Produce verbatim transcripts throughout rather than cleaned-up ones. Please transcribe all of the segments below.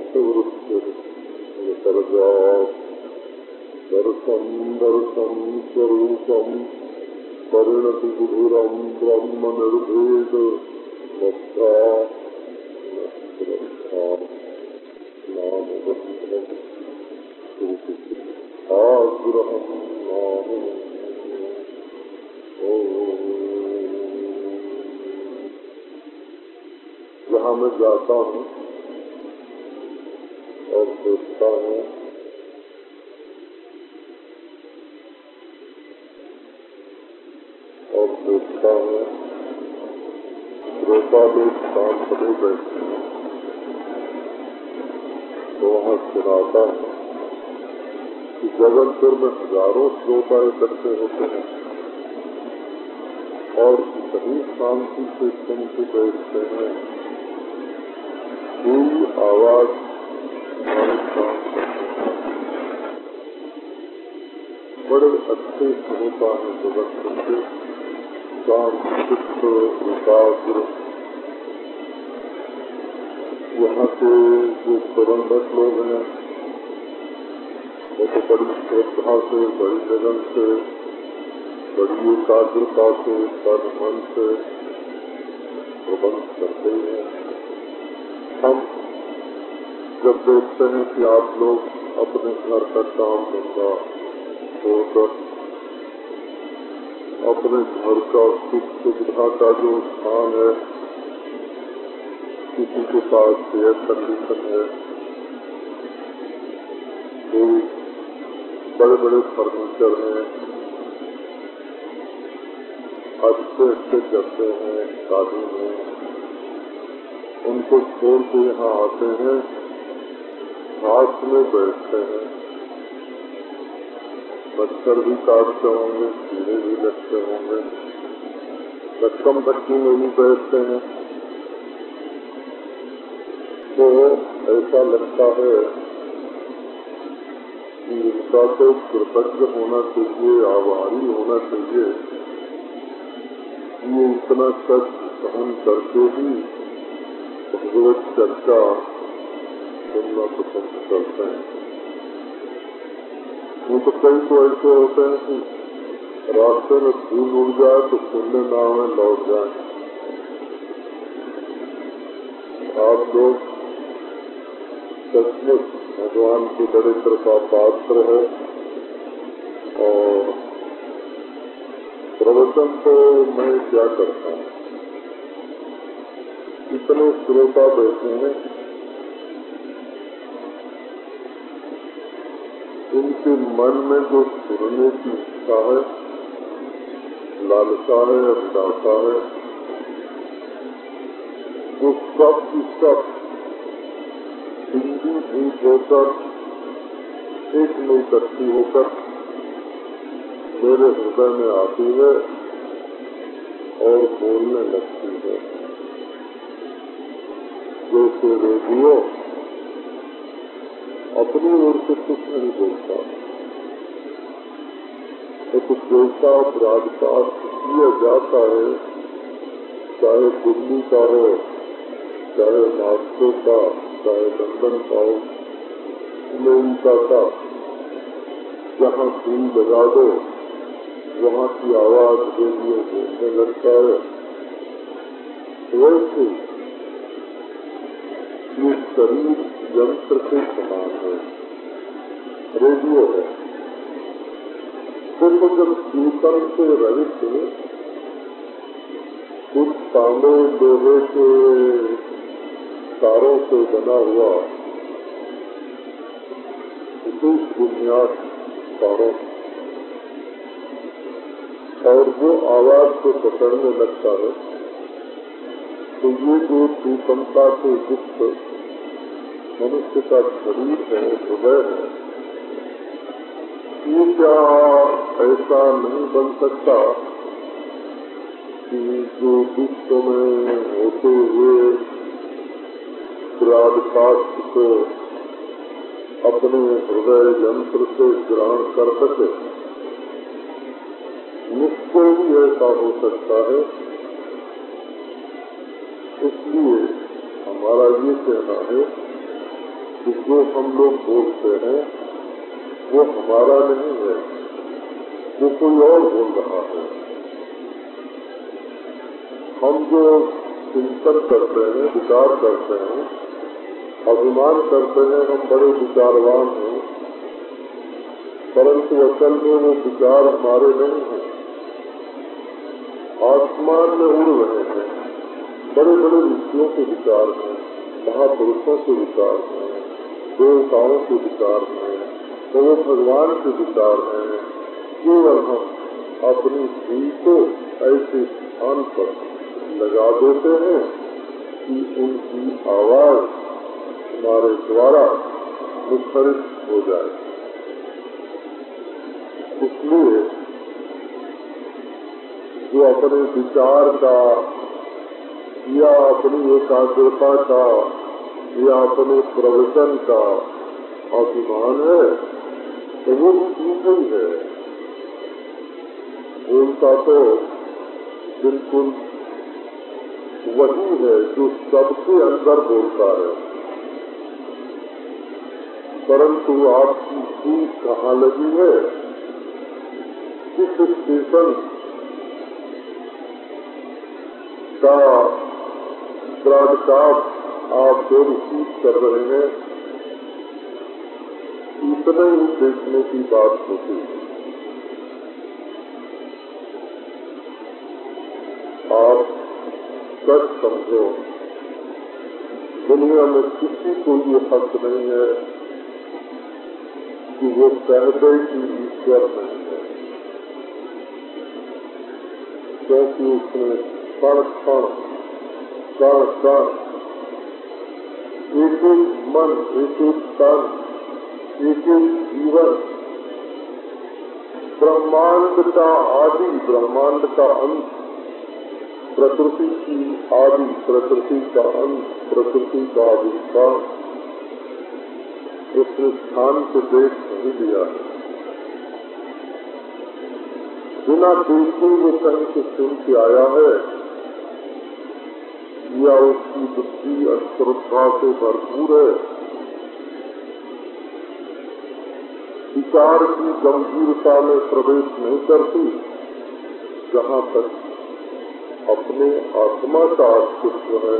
दर्शम दर्शम स्वरूपम परिणति विधुरम ब्रह्म निर्भेद वक्ता नाम आग्रहम नाम। जहाँ मैं जाता हूँ और देखता हूँ और देखता हूँ श्रोता लोग शांत खड़े बैठे हैं, तो वहाँ सुनाता हूँ कि जबलपुर में हजारों श्रोता इकट्ठे होते हैं और इतनी शांति से सुन के बैठते हैं, कोई आवाज हमारे काम करते हैं। बड़े अच्छे श्रोता है जबलपुर के, शांत चित्त एकाग्र। यहाँ के जो प्रबंधक लोग हैं वो तो बड़ी श्रद्धा से, बड़ी लगन से, बड़ी एकाग्रता से, तन मन से प्रबंध करते हैं। हम जब देखते हैं कि आप लोग अपने घर का काम धंधा छोड़कर अपने घर का सुख सुविधा का जो स्थान है, किसी के पास एयर कंडीशन है, कोई बड़े बड़े फर्नीचर हैं, अच्छे अच्छे गद्दे हैं, कालीन हैं, उनको छोड़ के यहाँ आते हैं, घास में बैठते हैं, मच्छर भी काटते होंगे, कीड़े भी लगते होंगे, रकम धक्की में भी बैठते हैं, तो ऐसा लगता है कि इनका तो कृतज्ञ होना चाहिए, आभारी होना चाहिए। ये इतना कष्ट सहन करके भी भगवत चर्चा सुनना पसंद करते हैं। वो तो कई तो ऐसे होते हैं कि रास्ते में धूल उड़ जाए तो सुनने ना में लौट जाए। आप लोग सचमुच भगवान की बड़े कृपा पात्र है और प्रवचन तो मैं क्या करता हूँ, इतने श्रोता बैठे हैं, उनके मन में जो सुनने की इच्छा है, लालसा है, अभिलाषा है, वो सब की सब हिंदी भूत होकर एक में इकट्ठी होकर मेरे हृदय में आती है और बोलने लगती है। जैसे रेडियो अपनी ओर से कुछ नहीं बोलता, तो कुछ जैसा ब्रॉडकास्ट किया जाता है, चाहे दिल्ली का हो, चाहे मॉस्को का, चाहे लंदन का हो, अमेरिका का, जहाँ सुई लगा दो वहाँ की आवाज रेडियो बोलने लगता है। वैसे ये शरीर यंत्र के समान है, रेडियो है। तो जब कीर्तन से रहित कुछ तांबे लोहे के तारों से बना हुआ विशेष बुनियाद तारों और वो आवाज को पकड़ने लगता है, तो ये जो सुसमता से युक्त मनुष्य का शरीर है, हृदय है, ये क्या ऐसा नहीं बन सकता कि जो विश्व में होते हुए ब्रॉडकास्ट को अपने हृदय यंत्र से ग्रहण कर सके? निश्चय ही ऐसा हो सकता है। इसलिए हमारा ये कहना है कि जो हम लोग बोलते हैं वो हमारा नहीं है, वो कोई और बोल रहा है। हम जो चिंतन करते हैं, विचार करते हैं, अभिमान करते हैं हम बड़े विचारवान हैं, परंतु असल में वो विचार हमारे नहीं हैं, आसमान में उड़ रहे हैं। बड़े बड़े ऋषियों के विचार हैं, महापुरुषों के विचार हैं, देवताओं के विचार हैं, तो वो भगवान के विचार हैं। केवल हम अपनी जी को ऐसे स्थान पर लगा देते हैं कि उनकी आवाज हमारे द्वारा मुखरित हो जाए। इसलिए जो अपने विचार का या अपनी एकाग्रता का या अपने प्रवचन का अभिमान है, तो वो झूठ ही है। उनका तो बिल्कुल वही है जो सबके अंदर बोलता है, परंतु आपकी सीट कहाँ लगी है, किस स्टेशन का ब्रॉडकास्ट आप जो रिसीव कर रहे हैं, इतने ही देखने की बात होती है। आप सच समझो, दुनिया में किसी को ये हक नहीं है कि वो कह दे कि ईश्वर नहीं है, क्योंकि उसने क्षण क्षण कण कण एक एक मन, एक एक तन, एक एक जीवन, ब्रह्मांड का आदि, ब्रह्मांड का अंत, प्रकृति की आदि, प्रकृति का अंत, प्रकृति का आविष्कार, उसने स्थान को देख नहीं दिया है। बिना देखे वो कहीं से सुन के आया है, या उसकी बुद्धि अश्रद्धा से भरपूर है। विचार की गंभीरता में प्रवेश नहीं करती, जहाँ तक अपने आत्मा का अस्तित्व है।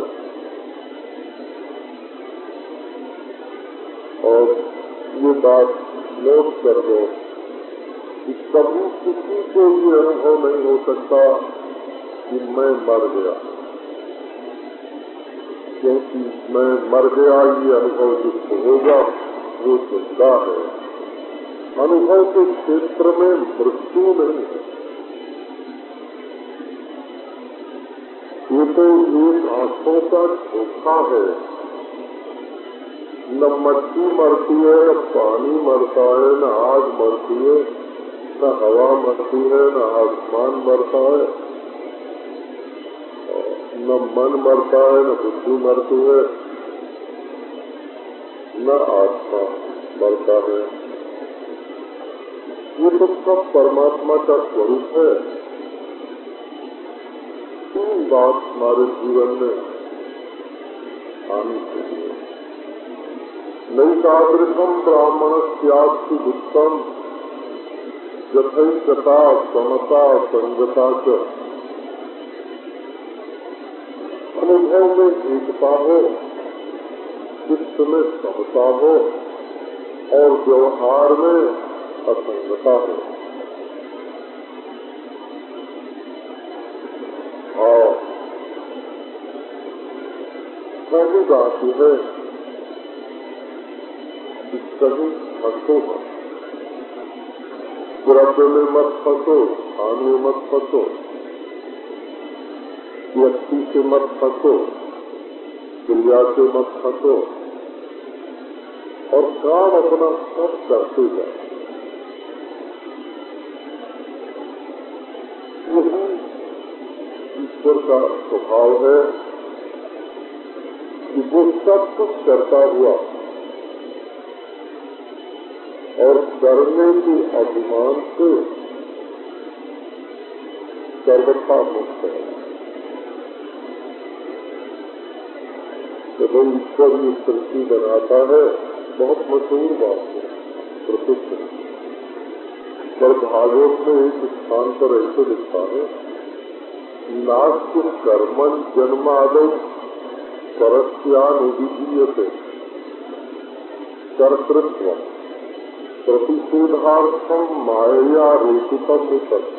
और ये बात नोट कर लो कि कभी किसी को ये अनुभव नहीं हो सकता कि मैं मर गया, क्योंकि मैं मर गया ये अनुभव जिसको होगा वो जिंदा है। अनुभव के क्षेत्र में मृत्यु नहीं है। ये तो एक आंखों का धोखा है। न मट्टी मरती है, न पानी मरता है, न आग मरती है, न हवा मरती है, न आसमान मरता है, न मन मरता है, न बुद्धि मरती है, न आत्मा मरता है। ये तो सब परमात्मा का स्वरूप है। तीन बात हमारे जीवन में आनी चाहिए। नैकादृशम ब्राह्मणस्यास्ति दुष्टम यथैकता समता संगता च। अनुभव में एकता हो, चित्त में समता हो और व्यवहार में असंगता हो। और पहली बात यह है कि कहीं फंसो मत, द्रव्य में मत फंसो, खान में मत फंसो, व्यक्ति से मत फंसो, क्रिया से मत फंसो, और काम अपना सब करते जाए। यही ईश्वर का स्वभाव है कि वो सब कुछ करता हुआ और करने के अभिमान से सर्वथा मुक्त है। तो भाई ईश्वर ये सृष्टि बनाता है, बहुत मशहूर बात है, प्रसिद्ध। पर भागवत में एक स्थान पर ऐसे लिखा है, नास्ति कर्मण जन्मादौ परस्यानुविधीयते कर्तृत्वम् प्रतिषेधार्थम माया रोचितम निकट।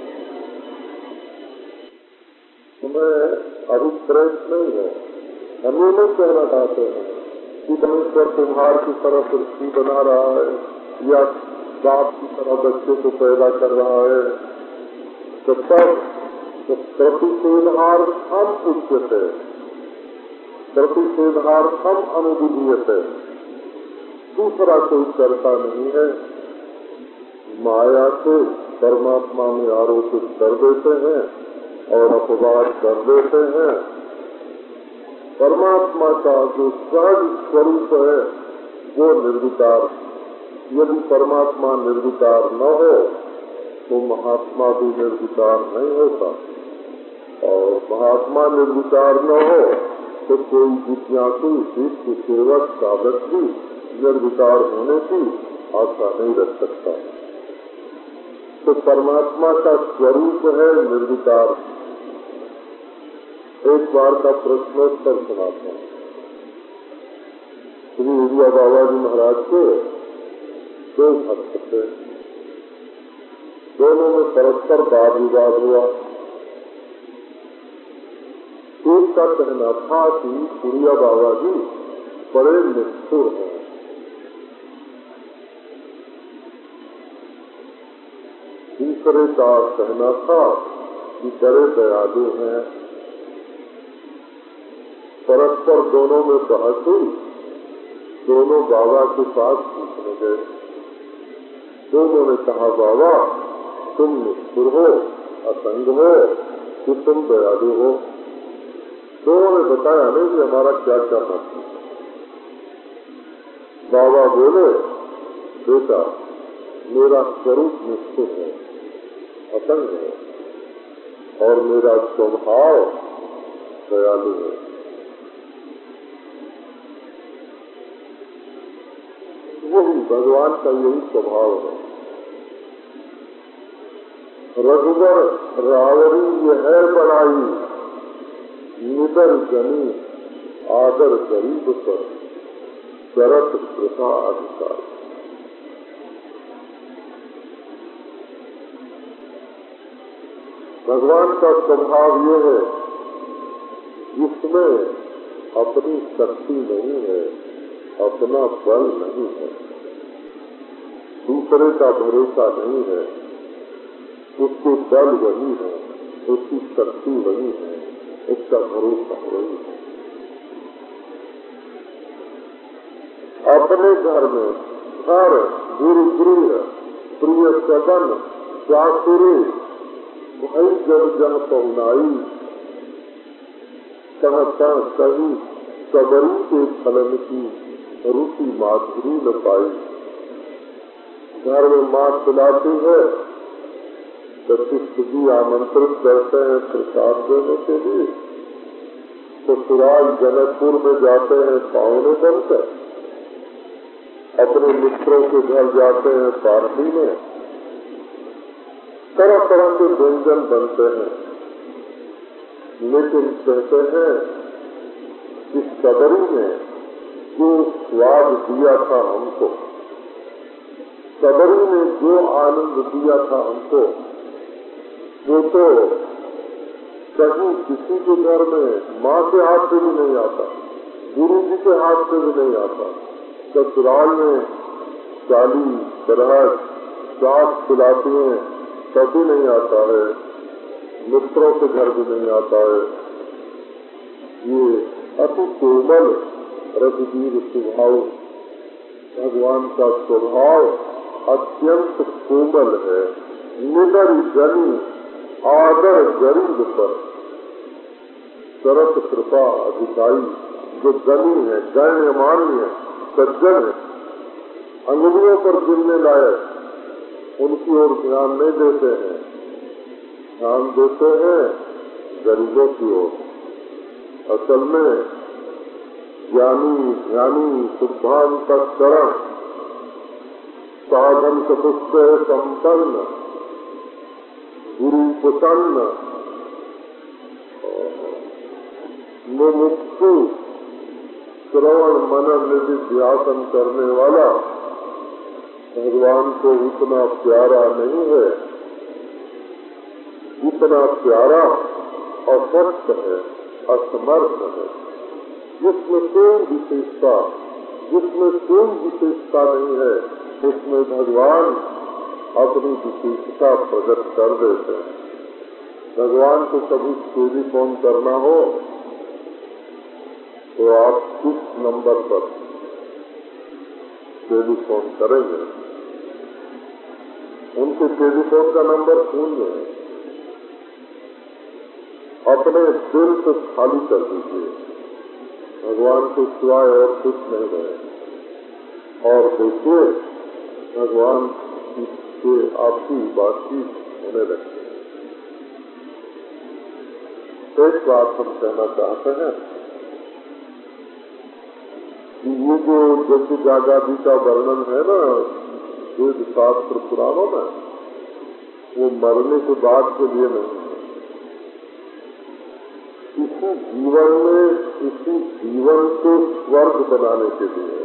हमें अभिप्रेत नहीं है, हम ये नहीं कहना चाहते हैं कि परमेश्वर कुम्हार की तरह सृष्टि बना रहा है या बाप की तरह बच्चे को पैदा कर रहा है। तो तब प्रतिषेधार्थम उच्यते, प्रतिषेधार्थम अनुविधीयते, दूसरा कोई करता नहीं है। माया से परमात्मा में आरोपित कर देते हैं और अपवाद कर देते हैं। परमात्मा का जो सहज स्वरूप है वो निर्विकार। यदि परमात्मा निर्विकार न हो तो महात्मा भी निर्विकार नहीं होता, और महात्मा निर्विकार न हो तो कोई जिज्ञासु शिष्य सेवक साधक भी निर्विकार होने की आशा नहीं रख सकता। तो परमात्मा का स्वरूप है निर्विकार। एक बार का प्रश्नोत्तर सुनाता हूँ। श्री उड़िया बाबा जी महाराज के दो भक्त थे, दोनों में परस्पर वाद विवाद हुआ। एक का कहना था कि उड़िया बाबा जी बड़े निष्ठुर हैं, दूसरे का कहना था कि बड़े दयालु हैं। परस्पर दोनों में बहस हुई, दोनों बाबा के पास पूछने गए। दोनों ने कहा, बाबा तुम निष्ठुर हो, असंग हो कि तुम दयालु हो? दोनों ने बताया नहीं कि हमारा क्या करना था। बाबा बोले, बेटा मेरा स्वरूप निष्ठुर है, असंग है, और मेरा स्वभाव दयालु है। वही भगवान का यही स्वभाव है। रघुवर रावरी ये है बड़ाई, निदर जनी आदर गरीब पर शरत प्रथा अधिकार। भगवान का स्वभाव ये है जिसमें अपनी शक्ति नहीं है, अपना बल नहीं है, दूसरे का भरोसा नहीं है, उसके बल वही है, उसकी शक्ति वही है, उसका भरोसा वही है। अपने घर में घर गुरु गृह प्रिय सदन चातुरी भाई जब जन पहुनाई कह कह कही सबरी के फलन की रुचि माधुरी न पाई। घर में माँ खिलाती है तो शिष्य जी आमंत्रित करते हैं प्रसाद देने के लिए, तो ससुराल जनकपुर में जाते हैं पावने बनकर, अपने मित्रों के घर जाते हैं पार्टी में, तरह तरह के व्यंजन बनते हैं। लेकिन कहते हैं कि सबरी ने जो स्वाद दिया था हमको, सबरी ने जो आनंद दिया था हमको, वो तो कहीं किसी के घर में माँ के हाथ से भी नहीं आता, गुरु जी के हाथ से भी नहीं आता। ससुराल में चाली बरहट सास खिलाती हैं तभी नहीं आता है, मित्रों के घर भी नहीं आता है। ये अति कोमल रघुवीर स्वभाव, भगवान का स्वभाव अत्यंत कोमल है। निडर जनी आदर गरीब पर शरत कृपा अधिकारी, जो गनी है, गण्यमान्य है, सज्जन है, अंगुलियों पर गिनने लायक, उनकी ओर ध्यान नहीं देते हैं, ध्यान देते हैं गरीबों की ओर। असल में ज्ञानी ध्यानी शुद्धांतकरण साधन चतुष्टय संपन्न गुरु प्रसन्न मुमुक्षु श्रवण मनन निधिध्यासन करने वाला भगवान को उतना प्यारा नहीं है जितना प्यारा असक्त है, असमर्थ है, जिसमें कोई विशेषता जिसमें कोई विशेषता नहीं है, उसमें भगवान अपनी विशेषता प्रकट कर देते हैं। भगवान को कभी टेलीफोन करना हो तो आप किस नंबर पर टेलीफोन करेंगे? उनके टेलीफोन का नंबर शून्य है। अपने दिल से खाली कर दीजिए, भगवान के सिवाय और कुछ नहीं है, और देखिए भगवान से आपकी बातचीत होने लगती है। एक बात हम कहना चाहते हैं कि ये जो यज्ञ जागादि का वर्णन है ना वेद शास्त्र पुराणों में, वो मरने के बाद के लिए नहीं है। इसी जीवन में इसी जीवन को स्वर्ग बनाने के लिए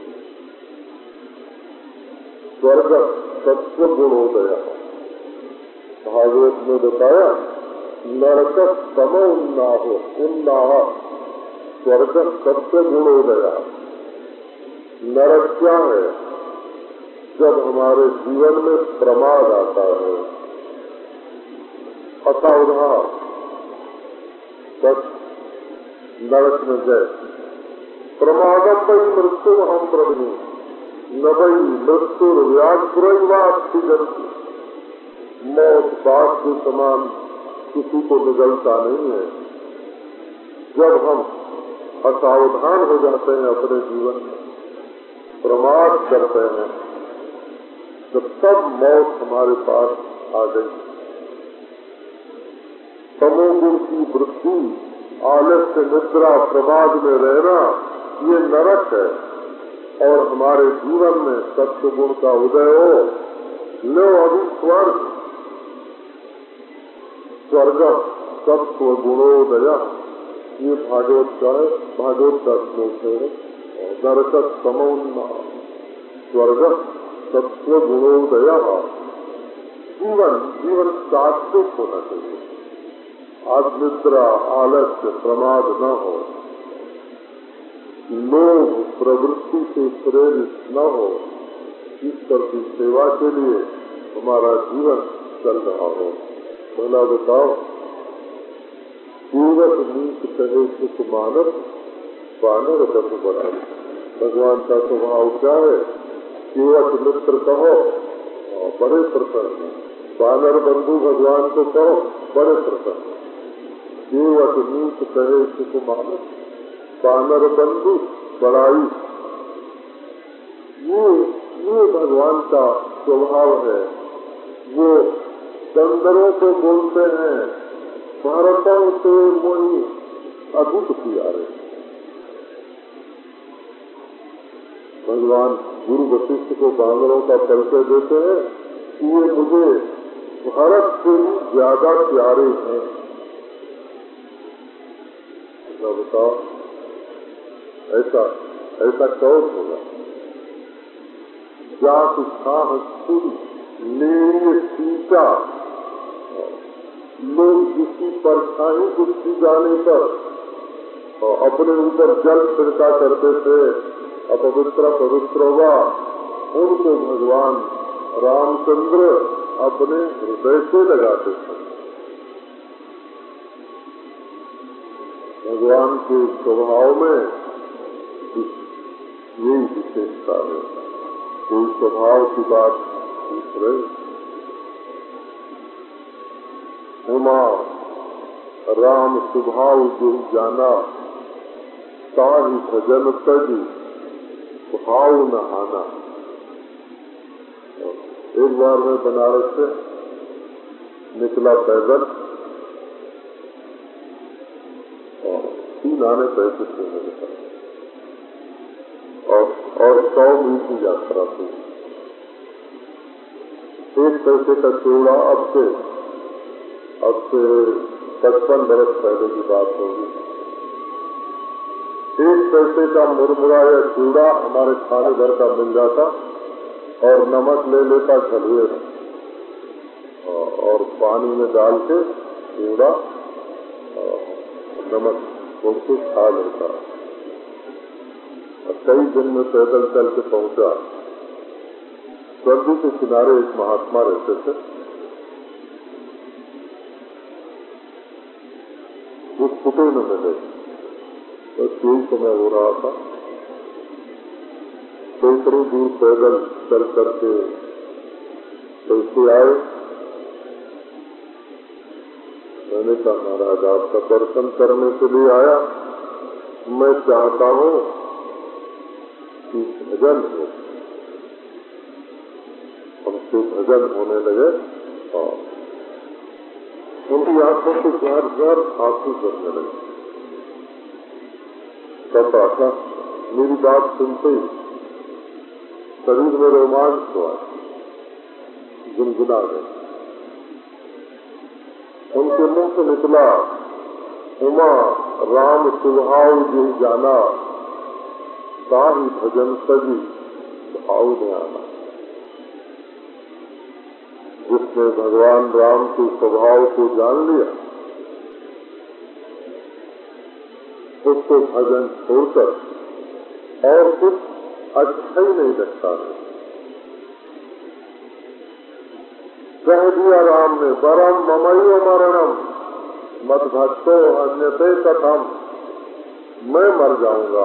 स्वर्ग सत्व गुणोदय भागवत में बताया नरक सम उन्नाह उन्नाह स्वर्ग सत्व गुणोदय। नरक क्या है? जब हमारे जीवन में प्रमाद आता है, असावधान बस नरक में गए। प्रमादम वही मृत्यु हम प्रभु न वही मृत्यु व्याघ्रवास्थि जंतु। मौत बात के समान किसी को निगलता नहीं है। जब हम असावधान हो जाते हैं अपने जीवन में, प्रमाद करते हैं, तो तब मौत हमारे पास आ गई। तमोगुण की वृद्धि, आलस्य, निद्रा, प्रमाद में रहना, ये नरक है। और हमारे जीवन में सत्व गुण का उदय हो, लो अभी स्वर्ग स्वर्ग सत्व गुणोदय। ये भागवत का है, भागवत का श्लोक है। नरक समोन्ना स्वर्ग सत्व गुणोदय। जीवन जीवन सात्विक होना चाहिए। आज निद्रा, आलस्य, प्रमाद न हो, लोभ प्रवृत्ति से प्रेरित न हो, ईश्वर की सेवा के लिए हमारा जीवन चल रहा हो। पहला बताओ, केवट नीत कहे सुख मानव बानर कथ बड़ा। भगवान का स्वभाव क्या है? केवट मित्र कहो बड़े प्रसन्न, बानर बंधु भगवान को कहो बड़े प्रसन्न। केवट नीत कहे सुख मानव, बानर बंधु बड़ाई। ये ये भगवान का स्वभाव है। वो बंदरों को बोलते हैं भारतों से मोही अधिक प्यारे। भगवान गुरु वशिष्ठ को बानरों का परिचय देते हैं कि ये मुझे भारत से भी ज्यादा प्यारे हैं। बताओ, ऐसा ऐसा कौन होगा? जात साह सुन ले सीता। लोग किसी परछाई कुछ जाने पर अपने ऊपर जल छिड़का करते थे, अपवित्र पवित्र हुआ, उनको भगवान रामचंद्र अपने हृदय से लगाते थे। भगवान के स्वभाव में यही विशेषता है। कोई स्वभाव की बात पूछ रहे, उमा राम स्वभाव जो जाना, ताहि भजन तजी भाव न आना। एक बार मैं बनारस से निकला पैदल, तीन आने पैसे थे मेरे पास। और सौ मील की यात्रा थी। एक पैसे का चूड़ा अब से अब से पचपन बरस पहले की बात होगी। एक पैसे का मुरमुरा या चूड़ा हमारे खाने भर का मिल जाता और नमक ले लेता झलुए और पानी में डाल के चूड़ा नमक उसको खा लेता। कई दिन में पैदल चल के पहुंचा। सरजू के किनारे एक महात्मा रहते थे। वो फुटे में मिले, बस यही समय हो रहा था। थोड़ी दूर पैदल चल करके कैसे आए। मैंने कहा महाराज आपका दर्शन करने के लिए आया, मैं चाहता हूँ कि भजन हो। हमसे भजन होने लगे और उनकी आंखों से जार जार आंसू गिरने लगे। तब आशा मेरी बात सुनते ही शरीर में रोमांच हुआ, गुनगुना गए। उनके मुंह से निकला, उमा राम सुभाव जी जाना, साही भजन सजी भाव में आना। जिसने भगवान राम के स्वभाव को जान लिया, उसको भजन छोड़कर और कुछ अच्छा ही नहीं लगता है। कह दिया राम ने, परम ममयो मरणम मत भक्तो अन्यते कथम, मैं मर जाऊंगा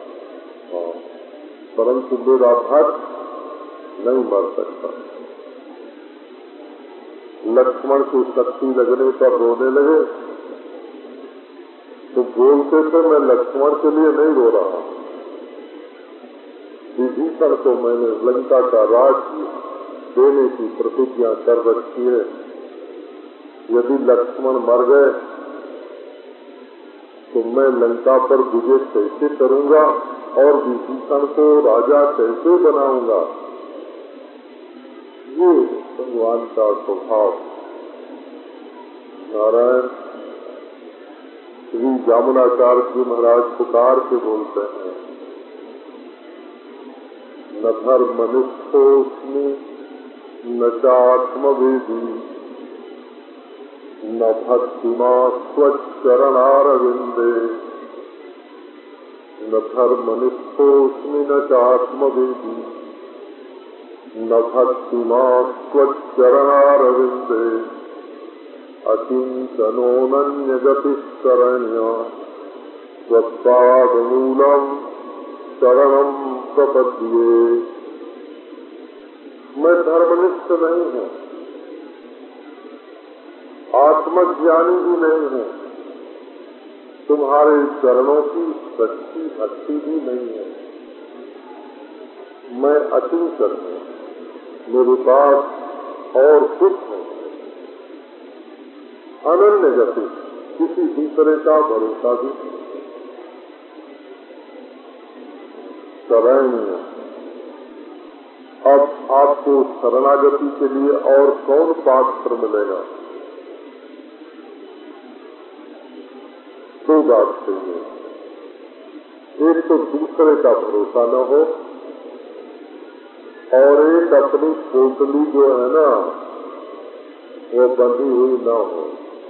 परंतु मेरा भक्त नहीं मर सकता। लक्ष्मण की शक्ति लगने पर रोने लगे तो बोलते थे मैं लक्ष्मण के लिए नहीं रो रहा, विभीषण को मैंने लंका का राज देने की प्रतिज्ञा कर रखी है। यदि लक्ष्मण मर गए तो मैं लंका पर विजय कैसे करूंगा और विभीषण को राजा कैसे बनाऊंगा। ये भगवान का स्वभाव। नारायण श्री जामुनाचार्य जी महाराज पुकार के बोलते हैं, न धर्मनिष्ठोऽस्मि न चात्मवेदी न भक्तिमा त्वच्चरणारविन्दे। न धर्मनिष्ठोऽस्मि न चात्मवेदी न भक्तिमा त्वच्चरणारविन्दे। अचिन्तनोऽनन्यगतिः शरण्य त्वत्पादमूलं शरणं प्रपद्ये। मैं धर्मनिष्ठ नहीं हूँ, आत्मज्ञानी भी नहीं हूँ, तुम्हारे चरणों की सच्ची भक्ति भी नहीं है। मैं अचिंतन हूँ, मेरे पास और कुछ नहीं, अनन्य गति, किसी दूसरे का भरोसा भी नहीं। शरण्य, अब आपको शरणागति के लिए और कौन पात्र मिलेगा? दो बात चाहिए, एक तो दूसरे का भरोसा न हो और एक अपनी पोटली जो है ना वो बंधी हुई न हो।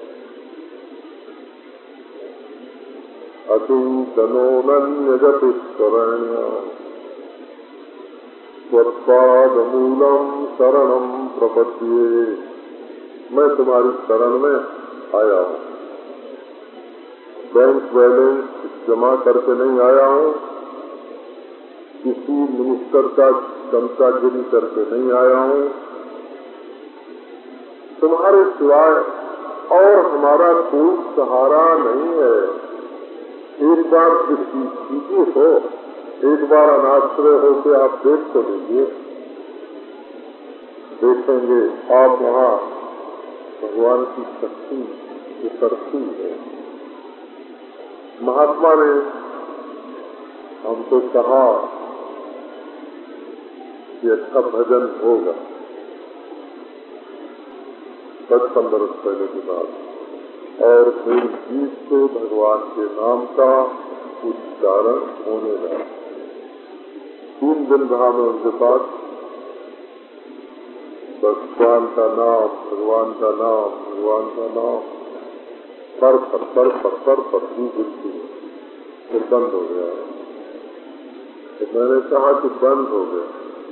अचिन्तनोऽनन्यगतिः शरण्य त्वत्पादमूलं शरणं प्रपद्ये। मैं तुम्हारी शरण में आया हूँ, बैंक बैलेंस जमा करके नहीं आया हूँ, किसी मिनिस्टर का चमचागिरी करके नहीं आया हूँ, तुम्हारे सिवाय और हमारा कोई सहारा नहीं है। एक बार कीजिए तो, एक बार अनाश्रय होकर आप देख तो लीजिए, देखेंगे आप वहाँ भगवान की शक्ति उतरती है। महात्मा ने हमको कहा कि अच्छा भजन होगा। पचपन बरस पहले की बात, और मेरी जीभ से भगवान के नाम का उच्चारण होने लगा। तीन दिन रहा मैं उनके पास, भगवान का नाम, भगवान का नाम, भगवान का नाम, पर पर पर पर पर पर गिरती है, फिर बंद हो गया। तो मैंने कहा कि बंद हो गया।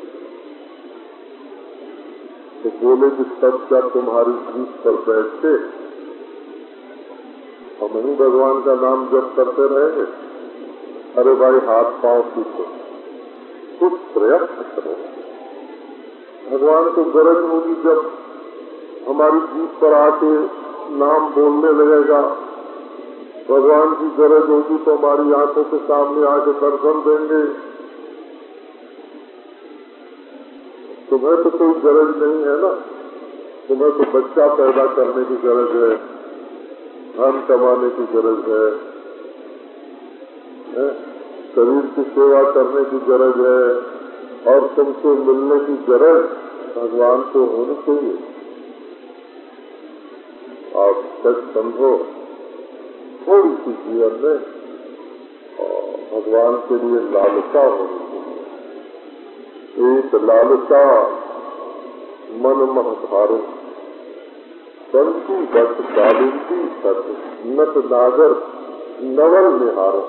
तो बोले कि तब क्या तुम्हारी जीभ पर बैठते हम ही भगवान का नाम जप करते रहेंगे? अरे भाई, हाथ पांव सीखो, कुछ प्रयत्न करो। भगवान को गरज होगी जब हमारी जीभ पर आके नाम बोलने लगेगा, भगवान की गरज होगी तो हमारी आंखों के सामने आके दर्शन देंगे। तुम्हें तो कोई गरज नहीं है ना, तुम्हें तो बच्चा पैदा करने की गरज है, धन कमाने की गरज है, है? शरीर की सेवा करने की गरज है, और तुमसे मिलने की गरज भगवान को होनी चाहिए। आप सच समझो, थोड़ी सी जीवन में भगवान के लिए लालसा होनी चाहिए। एक लालसा मन मह धारो, संति बट कालिंदी सत नत नागर नवल निहारो।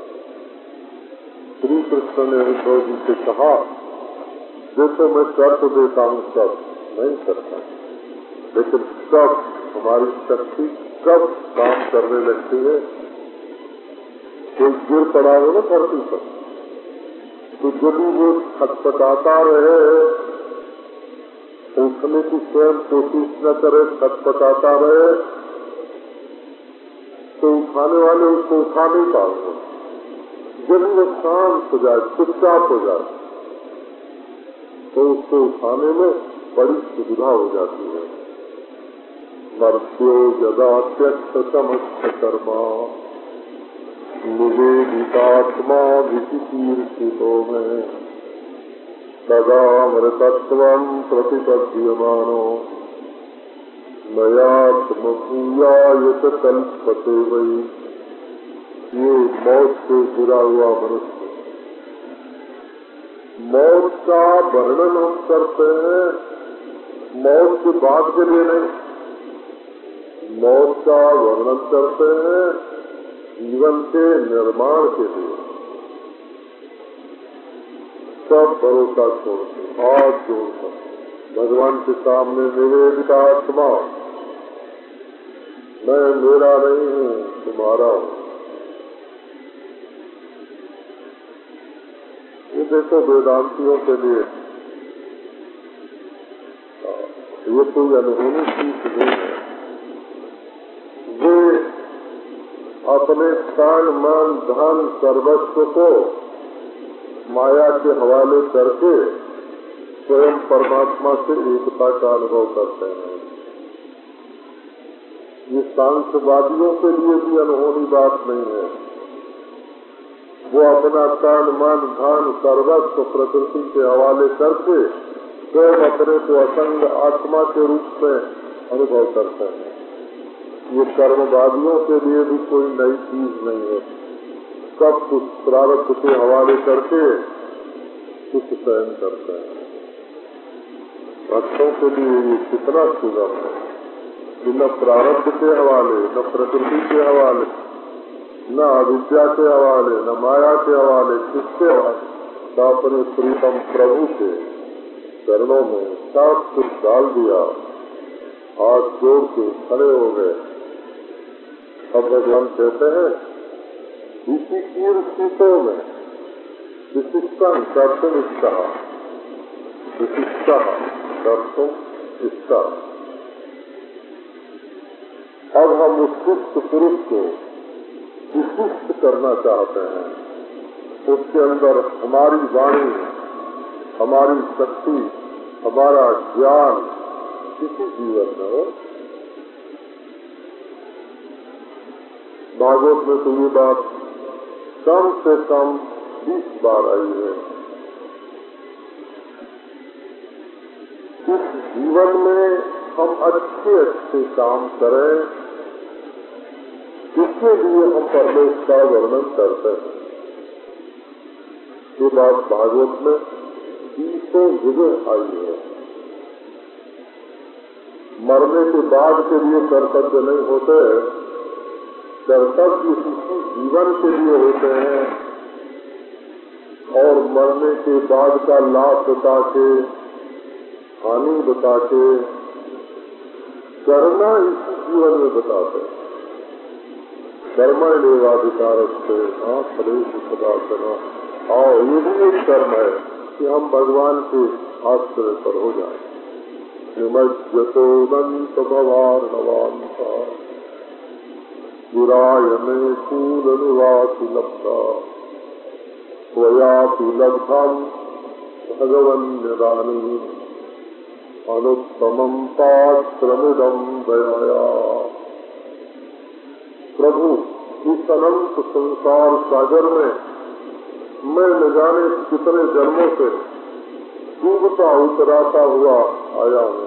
श्री कृष्ण ने उद्धव जी से कहा, देखो मैं कर तो देता हूँ, सब नहीं करता, लेकिन कब हमारी शक्ति कब काम करने लगती है? कोई गिर पड़ा हो ना धरती पर, तो जब वो खटपटाता रहे, उठने की स्वयं कोशिश न करे, खटपटाता रहे, तो उठाने वाले उसको उठा नहीं पाएंगे। जब वो शांत हो जाए, चुपचाप हो जाए, तो उसको उठाने में बड़ी सुविधा हो जाती है। मर्त्यो यदात्यक्ष समस्त कर्मा निवेदितात्मा विचिकीर्षितो में तदा अमृतत्वं प्रतिपद्यमानो नयात्मभूयायत कल्पते वै। ये मौत से जुड़ा हुआ मनुष्य, मौत का वर्णन हम करते हैं, मौत के बाद के लिए नहीं, मौत का वर्णन करते हैं जीवन के निर्माण के लिए। सब भरोसा छोड़ते, हाथ जोड़कर भगवान के सामने निवेदित आत्मा, मैं मेरा नहीं हूँ, तुम्हारा हूँ। ये देखो वेदांतियों के लिए ये कोई अनहोनी चीज नहीं है। वे अपने प्राण मन धन सर्वस्व को माया के हवाले करके स्वयं परमात्मा से एकता का अनुभव करते हैं। ये सांख्यवादियों के लिए भी अनहोनी बात नहीं है। वो अपना प्राण मन धन सर्वस्व प्रकृति के हवाले करके स्वयं अपने को असंग आत्मा के रूप में अनुभव करते हैं। ये कर्मवादियों के लिए भी कोई नई चीज नहीं है। सब कुछ प्रारब्ध के हवाले करके कुछ सहन करते हैं। भक्तों के लिए ये कितना सुगम है कि न प्रारब्ध के हवाले, न प्रकृति के हवाले, न अविद्या के हवाले, न माया के हवाले, किसके हवाले? तो अपने प्रीतम प्रभु के चरणों में सब कुछ डाल दिया, हाथ जोड़ के खड़े हो गए। अब भगवान कहते हैं इसी कीर्तियों में विशिष्टा दर्शन इच्छा, विशिष्टा दर्शन इच्छा। अब हम उत्कृष्ट पुरुष को विशिष्ट करना चाहते हैं। उसके अंदर हमारी वाणी, हमारी शक्ति, हमारा ज्ञान किसी जीवन में हो। भागवत में तो ये बात कम से कम बीस बार आई है। इस जीवन में हम अच्छे अच्छे काम करें, इसके लिए हम परलोक का वर्णन करते हैं। ये बात भागवत में बीसों जगह आई है। मरने के बाद के लिए कर्तव्य नहीं होते, कर्तव्य इसी जीवन के लिए होते हैं, और मरने के बाद का लाभ बता के, हानि बता के करना इसी जीवन में बताते हैं। कर्मण्येवाधिकारस्ते मा फलेषु कदाचन। और ये भी एक कर्म है कि हम भगवान के आश्रय पर हो जाए। निमज्जतो दंत भवार्णवांता विरायणे कूलनिवासि लब्धा त्वयापि लब्धं भगवन्यदानी अनुत्तमं पात्रमिदं दयया। प्रभु, इस अनंत संसार सागर में मैं न जाने कितने जन्मों से डूबता उतराता हुआ आया हूँ।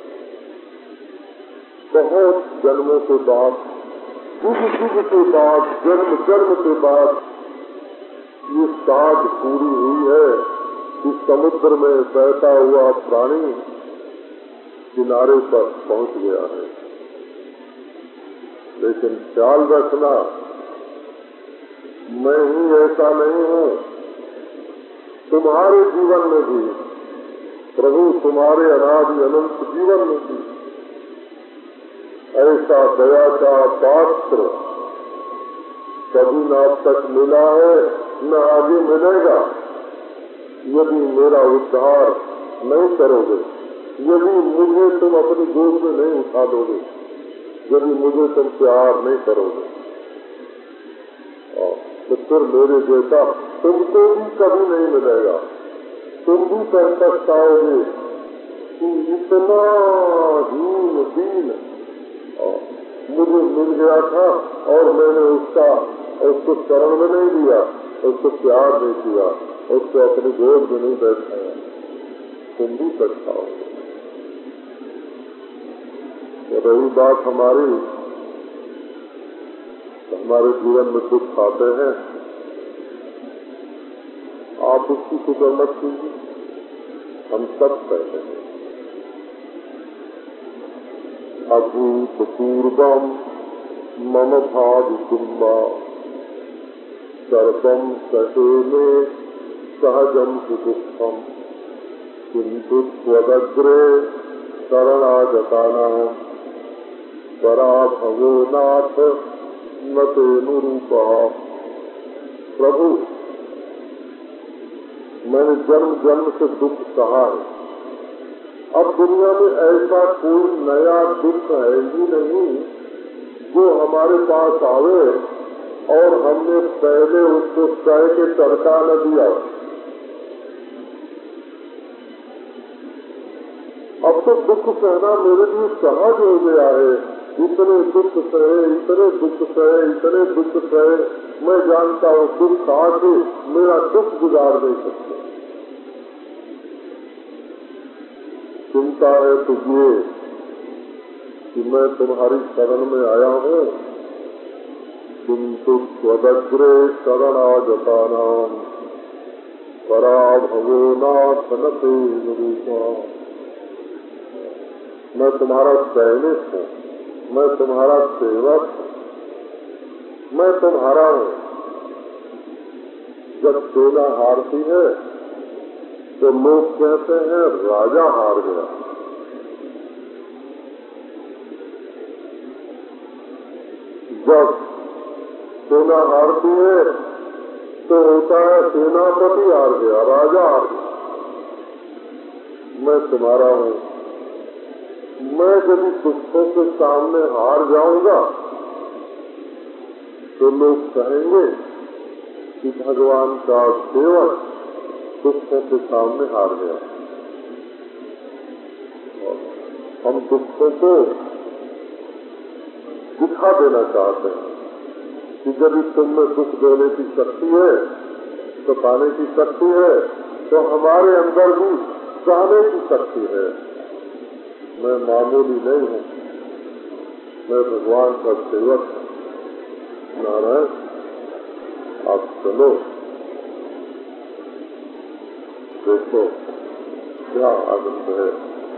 बहुत जन्मों के बाद, युग युग के बाद, जन्म जन्म के बाद ये साध पूरी हुई है कि समुद्र में बहता हुआ प्राणी किनारे पर पहुंच गया है। लेकिन ख्याल रखना, मैं ही ऐसा नहीं हूँ। तुम्हारे जीवन में भी प्रभु, तुम्हारे अनादि अनंत जीवन में भी ऐसा दया का पात्र कभी न अब तक मिला है, न आगे मिलेगा। यदि मेरा उद्धार नहीं करोगे, यदि मुझे तुम अपनी गोद में नहीं उठा दोगे, यदि मुझे तुम प्यार नहीं करोगे, तो फिर मेरे जैसा तुमको भी कभी नहीं मिलेगा। तुम भी कर पछताओगे कि इतना हीन दीन मुझे मिल गया था और मैंने उसका उसको शरण में नहीं लिया, उसको प्यार नहीं किया, उसको अपनी गोद में नहीं बैठाया। तुम भी पछताओगे। रही बात हमारी, हमारे जीवन में दुख आते हैं, आप उसकी फिक्र मत कीजिए, हम सब कहते हैं। अभूत पूर्वम मम भावि कुंभा सर्वम सहे में सहजम दुखम किंतु त्वदग्रे शरणागतानां पराभवो नाथ न तेनुरूपा। प्रभु, मैंने जन्म जन्म से दुख सहा है। अब दुनिया में ऐसा कोई नया दुख है ही नहीं जो हमारे पास आवे और हमने पहले उसको सह के टरका न दिया। अब तो दुख सहना मेरे लिए सहज हो गया है। इतने दुख सहे, इतने दुख सहे, इतने दुख सहे, मैं जानता हूँ दुख आके मेरा दुख गुजार नहीं सकते। चिंता है तुझे कि मैं तुम्हारी शरण में आया हूँ, किंतु स्वदग्रे शरणागतानां पराभवो नाथ न तेनुरूपा। मैं तुम्हारा सैनिक हूँ, मैं तुम्हारा सेवक हूँ, मैं तुम्हारा हूँ। जब सेना हारती है तो लोग कहते हैं राजा हार गया। जब सेना हारती है तो होता है सेनापति हार गया, राजा हार गया। मैं तुम्हारा हूँ। मैं यदि दुखों के सामने हार जाऊंगा तो लोग कहेंगे कि भगवान का सेवक दुखों के सामने हार गया। हम दुखों को दिखा देना चाहते हैं कि यदि तुम में दुख देने की शक्ति है, तो पाने की शक्ति है, तो हमारे अंदर भी सहने की शक्ति है। मैं मामूली नहीं हूँ, मैं भगवान का सेवक हूँ। नारायण आप चलो, देखो क्या आनंद है।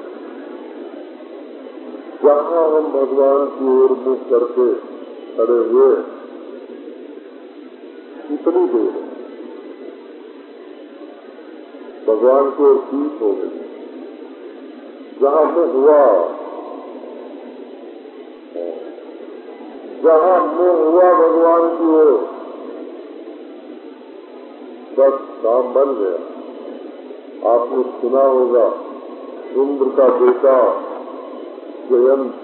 जहाँ हम भगवान की ओर मुख करके खड़े हुए कितनी देर भगवान की ओर पीठ हो गई। जहाँ मुँह हुआ जहाँ मुँह हुआ भगवान की ओर, बस काम बन गया। आपने सुना होगा इंद्र का बेटा जयंत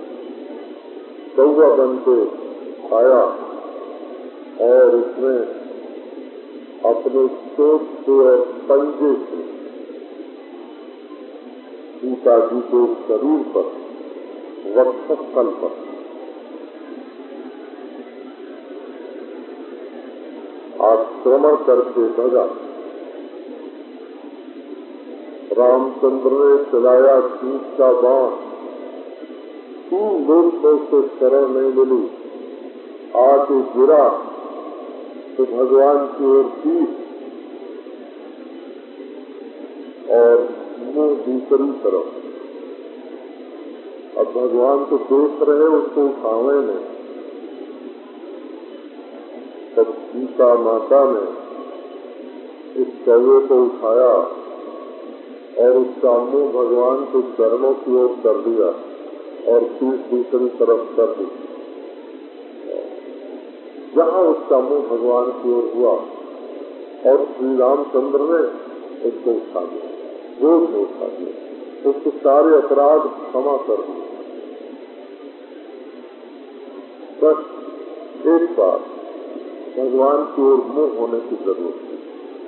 कौवा बन के आया और उसने अपने चोट से और पंजे से सीता जी के शरीर पर वक्षस्थल पर आक्रमण करके भगा। रामचंद्र ने चलाया शीश का बाण, तीन लोग में से शरण नहीं मिली, आके गिरा तो भगवान की ओर पीठ और मुंह दूसरी तरफ। अब भगवान को देख रहे उसको उठावे नहीं। तब सीता माता ने इस कौवे को उठाया और उसका मुंह भगवान के चरणों की ओर कर दिया और पीठ दूसरी तरफ कर दी। जहाँ उसका मुंह भगवान की ओर हुआ और श्री रामचंद्र ने उसको उठा दिया, गोद में उठा दिया, उसके सारे अपराध क्षमा कर दिए। बस एक बार भगवान की ओर मुंह होने की जरूरत है।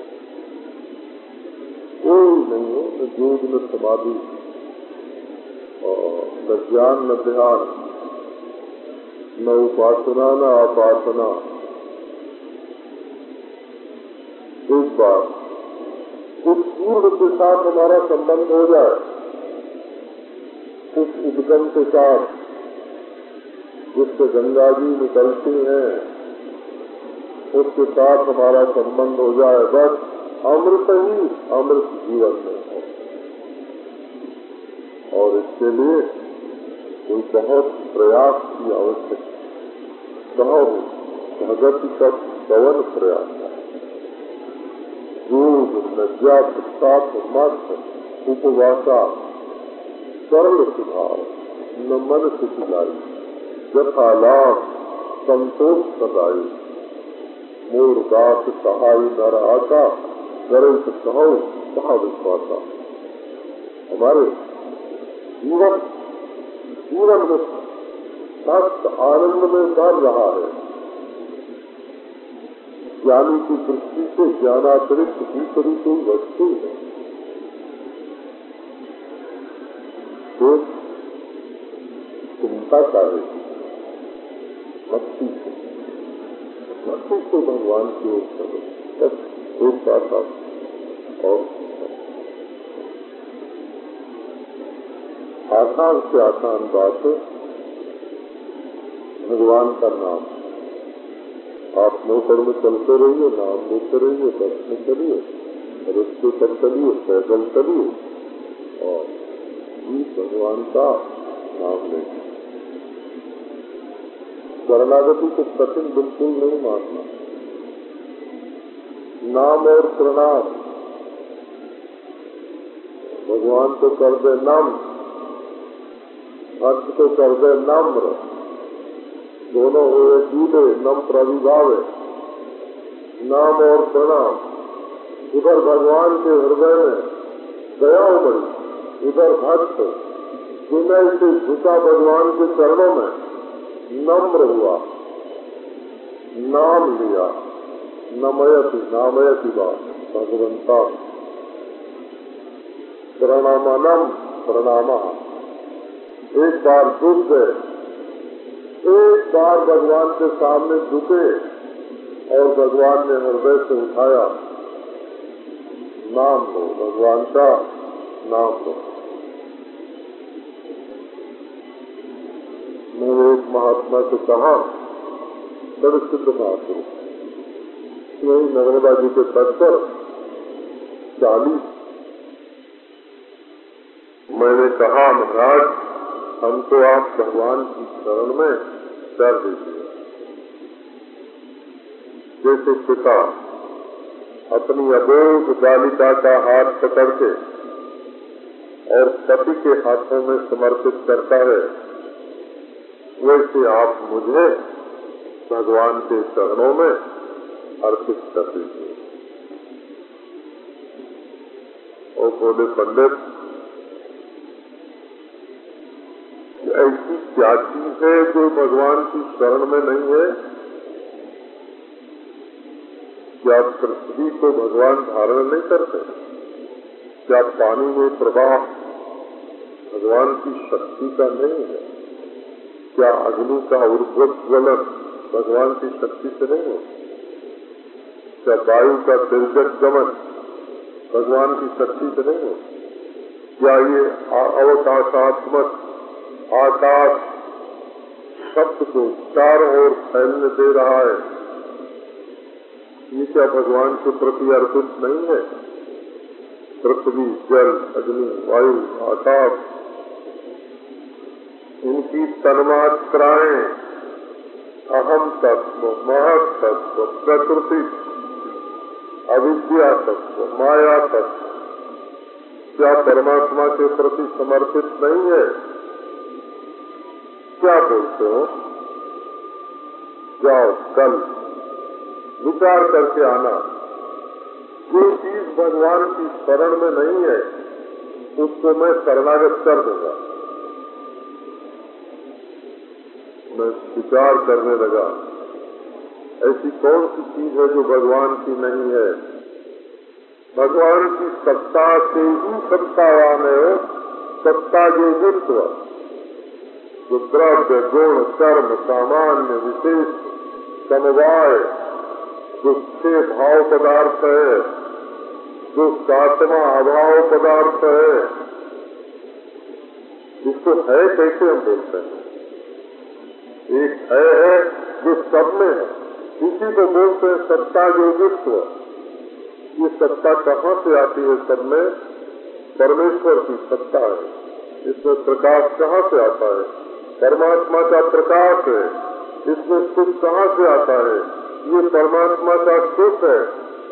कोई नहीं हो, न योग न समाधि और न ज्ञान न ध्यान, न उपासना न आपासना। एक बार उस सूर्य के साथ हमारा संबंध हो जाए, उस उद्गम के साथ जिससे गंगा जी निकलती हैं, उसके साथ हमारा संबंध हो जाए, बस अमृत ही अमृत जीवन में है। और इसके लिए कोई बहुत प्रयास की आवश्यकता, भगत का कवन प्रयास है। योग लज्जा प्रताप मत उपवासा सरल सुधार न मन सुखिलाई यथा लाभ संतोष सदाई मोर दास सहाय न रहा करे तो कहो कहा विश्वासा। हमारे जीवन जीवन में सत्य आनंद में कर रहा है। ज्ञानी की दृष्टि से ज्ञानातिरिक्त दूसरी कोई वस्तु है तो चिंता करे भक्ति से भक्ति से भगवान की ओर चलो। बस एक बात आप और आसान से आसान बात है, भगवान का नाम। आप मोटर में चलते रहिए, नाम लेते रहिए, बस में चलिए, रिश्ते पर चलिए, पैदल चलिए और भगवान का नाम लेंगे। शरणागति को कठिन बिल्कुल नहीं मानना। नाम और प्रणाम भगवान को कर दे नम्र, भक्त को कर दे नम्र, दोनों हुए सीधे नम्र अभिभावे। नाम और प्रणाम, इधर भगवान के हृदय में दया उमड़ी, इधर भक्त विनय से झुका भगवान के चरणों में नम्र हुआ, नाम लिया, नमयति नामयति बात भगवंता प्रणामानम प्रणामा। एक बार झुक गए, एक बार भगवान के सामने झुके और भगवान ने हृदय से उठाया, नाम लो भगवान का नाम लो। महात्मा को कहा, बड़े सिद्ध महापुरुष यही नर्मदा जी के तट पर चालीस। मैंने कहा महाराज हमको आप भगवान की शरण में कर दीजिए। जैसे पिता अपनी अबोध बालिका का हाथ पकड़ के और पति के हाथों में समर्पित करता है, वैसे आप मुझे भगवान के चरणों में अर्पित कर दीजिए। और बोले पंडित ऐसी क्या चीज है जो भगवान की शरण में नहीं है? क्या पृथ्वी को भगवान धारण नहीं करते? क्या पानी में प्रवाह भगवान की शक्ति का नहीं है? क्या अग्नि का ऊर्ध्वज्वलन भगवान की शक्ति से नहीं है? क्या वायु का दिलगत गमन भगवान की शक्ति से नहीं है? क्या ये अवकाशात्मक आकाश शब्द को चारों ओर फैलने दे रहा है, ये क्या भगवान के प्रति अर्पित नहीं है? पृथ्वी, जल, अग्नि, वायु, आकाश, इनकी तन्मात्राएं अहम तत्व, महत् तत्व, प्रकृति, अविद्या तत्व, माया तत्व क्या परमात्मा के प्रति समर्पित नहीं है? क्या बोलते हो? जाओ कल विचार करके आना, जो चीज भगवान की शरण में नहीं है उसको मैं शरणागत कर दूंगा। मैं विचार करने लगा ऐसी कौन सी चीज है जो भगवान की नहीं है? भगवान की सत्ता से ही सत्तावान है। सत्ता जो विश्व, जो द्रव्य, गुण, कर्म, सामान्य, विशेष, समवाय, जो छह भाव पदार्थ है, जो सातवां अभाव पदार्थ है, इसको है कैसे हम बोलते हैं? एक है, है जो सब में है, इसी को बोलते हैं सत्ता जो विश्व। ये सत्ता कहाँ से आती है? सब में परमेश्वर की सत्ता है। इसमें प्रकाश कहाँ से आता है? परमात्मा का प्रकाश है। इसमें सुख कहाँ से आता है? ये परमात्मा का सुख है।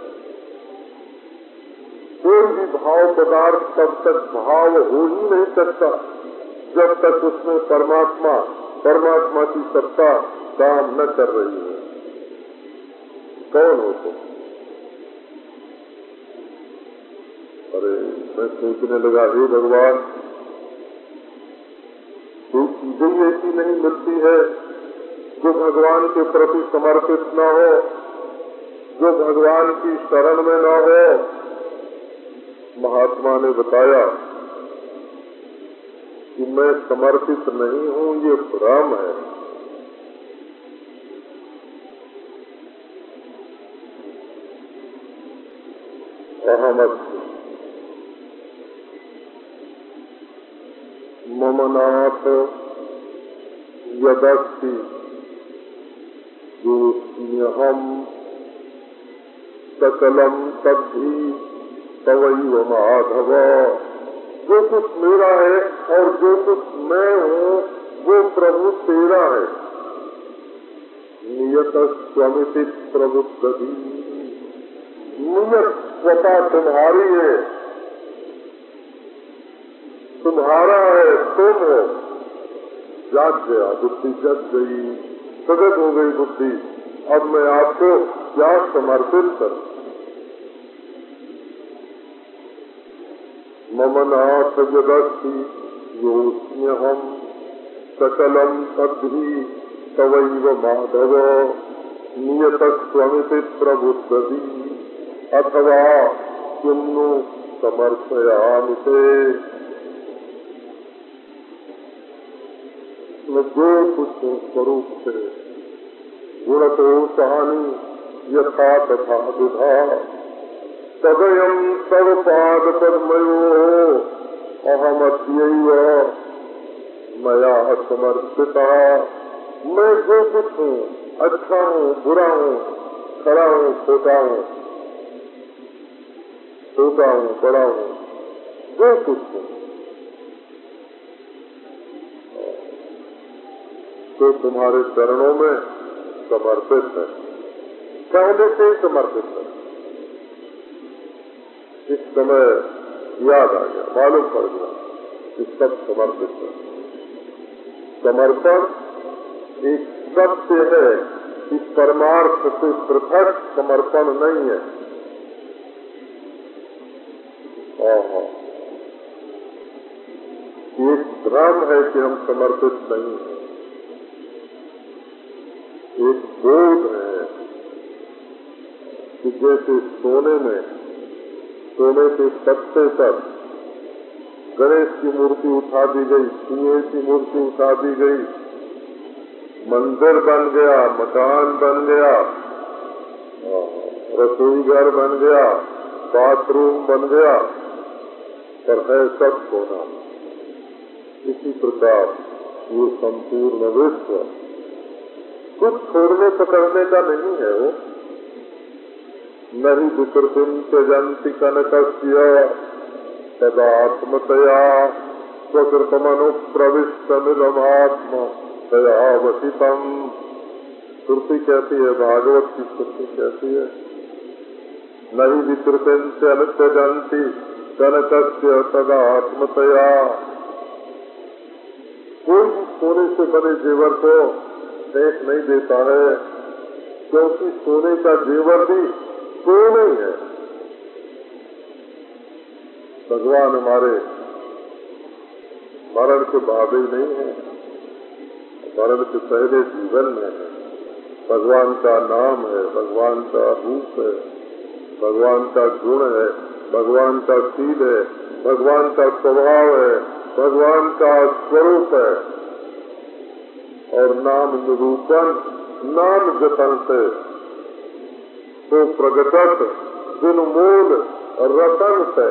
कोई भी भाव पदार्थ तब तक भाव हो ही नहीं सकता जब तक उसमें परमात्मा परमात्मा की सत्ता काम न कर रही है। कौन हो तुम? अरे मैं सोचने लगा, हे भगवान, कोई चीजें ही ऐसी नहीं मिलती है जो भगवान के प्रति समर्पित न हो, जो भगवान की शरण में न हो। महात्मा ने बताया कि मैं समर्पित नहीं हूँ, ये भ्रम है। अहमस्मि मम नाथ यदस्ति योऽस्म्यहम् सकलम तद्धि तवैव माधव। जो कुछ मेरा है और जो कुछ मैं हूँ वो प्रभु तेरा है। नियत स्वमिति प्रबुद्धि, नियत स्वता तुम्हारी है, तुम्हारा है, तुम हो। जाग गया, बुद्धि जग गई, सजग हो गई बुद्धि। अब मैं आपको क्या समर्पित करूं? मम नाथ यदस्ति योऽस्म्यहम् सकलम् तद्धि तवैव माधव। नियतस्त्वमिति प्रबुद्धि अथवा किन्नु समर्पयामि ते। मैं जो कुछ स्वरूप से गुणतो सहानी यथा तथा विधा तदयं तव पाद पद्मयोः अहमद्यैव मया समर्पिता। मैं जो कुछ हूँ, अच्छा हूँ, बुरा हूँ, खड़ा हूँ, छोटा हूँ, छोटा हूँ, बड़ा हूँ, जो कुछ हूँ, तो तुम्हारे चरणों में समर्पित है। पहले से ही समर्पित है। इस समय याद आ गया, मालूम पड़ गया कि सब समर्पित है। समर्पण एक सत्य है कि परमार्थ से पृथक समर्पण नहीं है। आहा, एक भ्रम है कि हम समर्पित नहीं हैं। एक बोध है कि जैसे सोने में, सोने के पत्ते पर गणेश की मूर्ति उठा दी गई, कुएं की मूर्ति उठा दी गई, मंदिर बन गया, मकान बन गया, रसोई घर बन गया, बाथरूम बन गया, पर है सब सोना। इसी प्रकार ये संपूर्ण विश्व कुछ छोड़ने पकड़ने का नहीं है। वो नहीं विकृतिं त्यजन्ति कनकस्य तदात्मतया स्वकृतमनुप्रविष्टमिदमात्म तयावसितम्। श्रुति कहती है, भागवत की श्रुति कहती है, नहीं विकृतिं त्यजन्ति कनकस्य तदात्मतया। कोई सोने से बने जेवर को फेंक नहीं देता है, क्योंकि सोने का जेवर भी सोने है। भगवान हमारे मरण के बाद ही नहीं है, मरण के पहले जीवन में है। भगवान का नाम है, भगवान का रूप है, भगवान का गुण है, भगवान का शील है, भगवान का स्वभाव है, भगवान का स्वरूप है। और नाम निरूपण, नाम जतन से तो प्रगटत दिन मूल रतन से।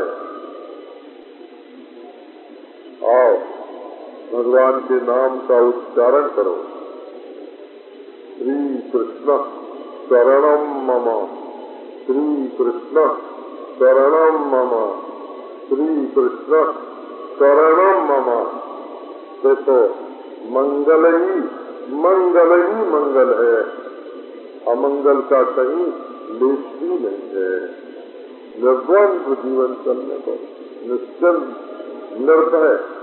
आओ भगवान के नाम का उच्चारण करो। श्री कृष्ण शरणम मम, श्री कृष्ण शरणम मम, श्री कृष्ण शरणम मम। देखो, मंगल ही मंगल ही मंगल है, अमंगल का कहीं लेश भी नहीं है। निर्द्वंद्व जीवन चलने को, निश्चल निर्भय